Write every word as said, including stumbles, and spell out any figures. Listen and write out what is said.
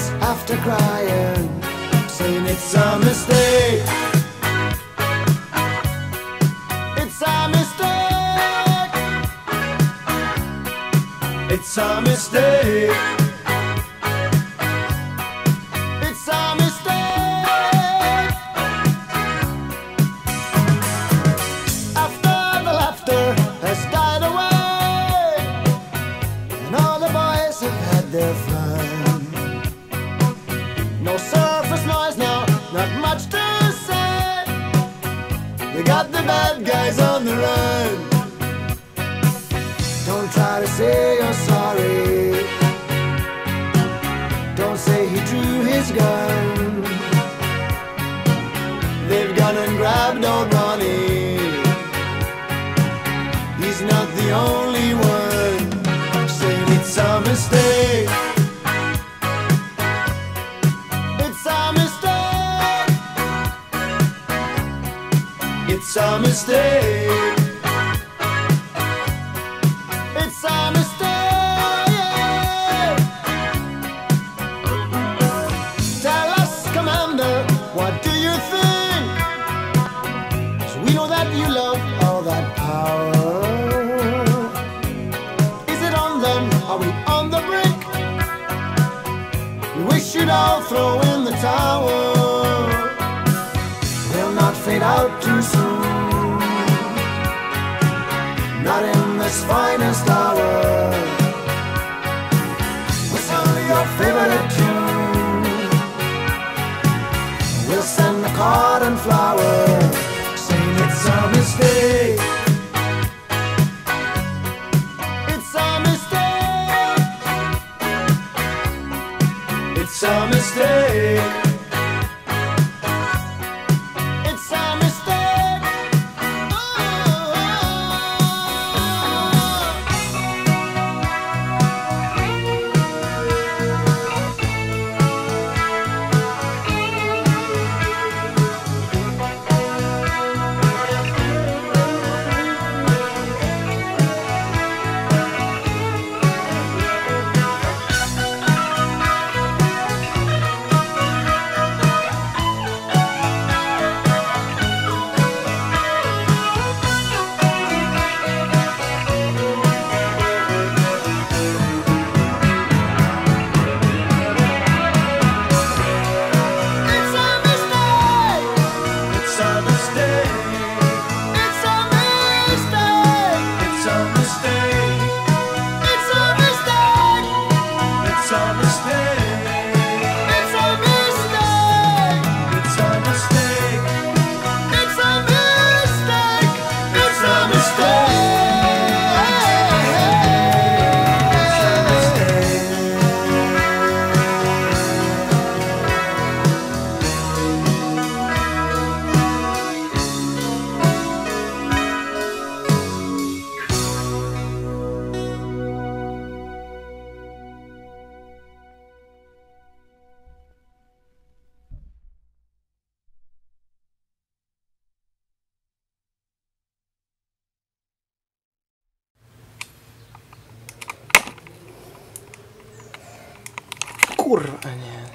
boys after crying, saying it's a mistake. It's a mistake. It's a mistake. It's a mistake. After the laughter has died away and all the boys have had their fun, no surface noise now, not much to say. They got the bad guys on the run. Don't try to say you're sorry. Don't say he drew his gun. They've gone and grabbed old Ronnie. He's not the only one saying it's a mistake. It's a mistake. It's a mistake. It's a mistake. Tell us, Commander, what do you think? So we know that you love all that power. Is it on them? Are we on the brink? We wish you'd all throw in the towel. They'll not fade out too soon, not in this finest hour. Whistle your favorite tune. We'll send a card and flower, saying it's a mistake. It's a mistake. It's a mistake. It's a mistake. Kurwa, nie.